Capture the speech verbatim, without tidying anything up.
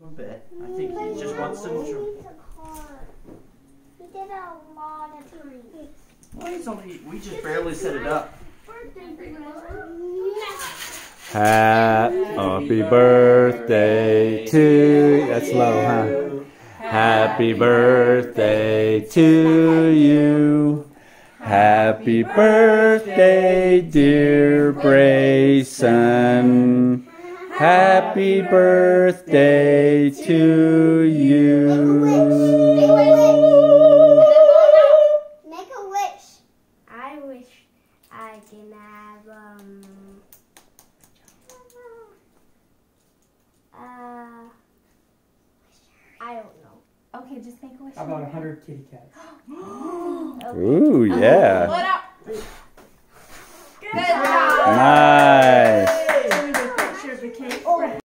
A bit. I think he just wants to enjoy. He did a lot of trees. Well, it's only, we just barely set it up. Happy birthday to you. That's low, huh? Happy birthday to you. Happy birthday, dear Brayson. Happy birthday to you. Make a wish. I wish I can have um uh I don't know. Okay, just make a wish. How about a hundred kitty cats? Ooh, yeah. What up? Good job. Nice.